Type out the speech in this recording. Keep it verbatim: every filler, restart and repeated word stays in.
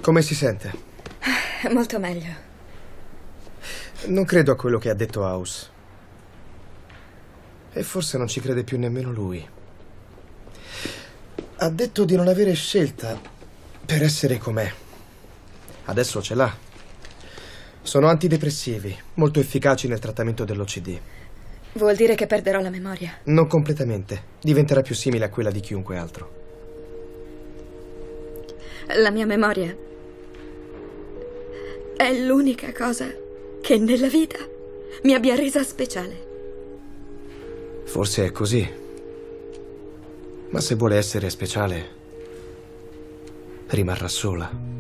Come si sente? Molto meglio. Non credo a quello che ha detto House. E forse non ci crede più nemmeno lui. Ha detto di non avere scelta per essere com'è. Adesso ce l'ha. Sono antidepressivi, molto efficaci nel trattamento dell'O C D. Vuol dire che perderò la memoria? Non completamente. Diventerà più simile a quella di chiunque altro. La mia memoria è l'unica cosa che nella vita mi abbia resa speciale. Forse è così. Ma se vuole essere speciale, rimarrà sola.